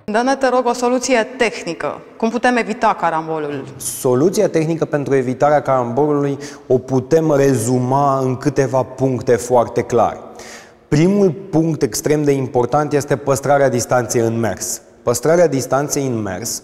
Dă-ne, te rog, o soluție tehnică. Cum putem evita carambolul? Soluția tehnică pentru evitarea carambolului o putem rezuma în câteva puncte foarte clare. Primul punct extrem de important este păstrarea distanței în mers. Păstrarea distanței în mers,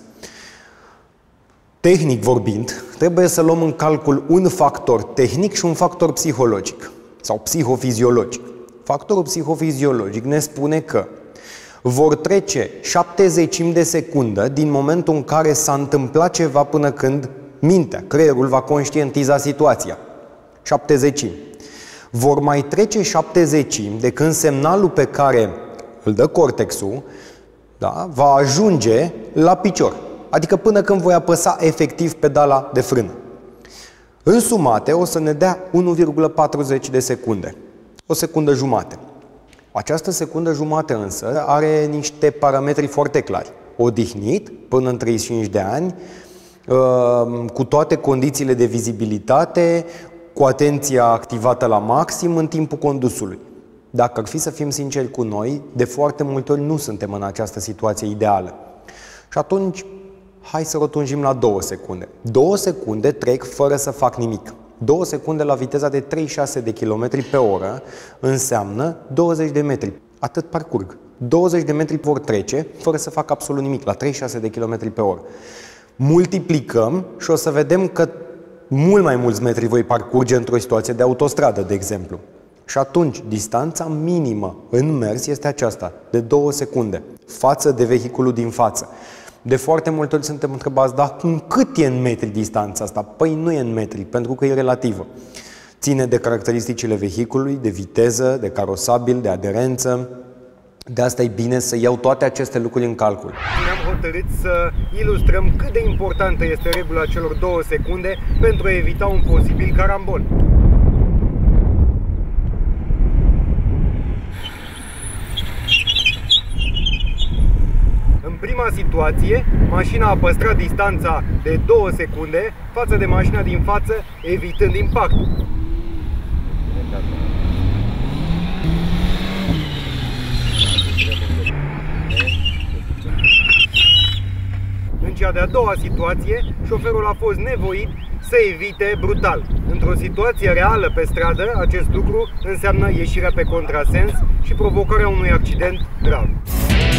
tehnic vorbind, trebuie să luăm în calcul un factor tehnic și un factor psihologic sau psihofiziologic. Factorul psihofiziologic ne spune că vor trece 70 de secunde din momentul în care s-a întâmplat ceva până când mintea, creierul va conștientiza situația. 70. Vor mai trece 70 de când semnalul pe care îl dă cortexul, da, va ajunge la picior. Adică până când voi apăsa efectiv pedala de frână. Însumate o să ne dea 1,40 de secunde. O secundă jumate. Această secundă jumate însă are niște parametri foarte clari. Odihnit până în 35 de ani, cu toate condițiile de vizibilitate, cu atenția activată la maxim în timpul condusului. Dacă ar fi să fim sinceri cu noi, de foarte multe ori nu suntem în această situație ideală. Și atunci, hai să rotunjim la 2 secunde. 2 secunde trec fără să fac nimic. 2 secunde la viteza de 36 de km pe oră înseamnă 20 de metri. Atât parcurg. 20 de metri vor trece fără să fac absolut nimic, la 36 de km pe oră. Multiplicăm și o să vedem că mult mai mulți metri voi parcurge într-o situație de autostradă, de exemplu. Și atunci, distanța minimă în mers este aceasta, de 2 secunde, față de vehiculul din față. De foarte multe ori suntem întrebați, dar cât e în metri distanța asta? Păi nu e în metri, pentru că e relativă. Ține de caracteristicile vehiculului, de viteză, de carosabil, de aderență. De asta e bine să iau toate aceste lucruri în calcul. Ne-am hotărât să ilustrăm cât de importantă este regula celor 2 secunde pentru a evita un posibil carambol. În prima situație, mașina a păstrat distanța de 2 secunde față de mașina din față, evitând impactul. În cea de-a doua situație, șoferul a fost nevoit să evite brutal. Într-o situație reală pe stradă, acest lucru înseamnă ieșirea pe contrasens și provocarea unui accident grav.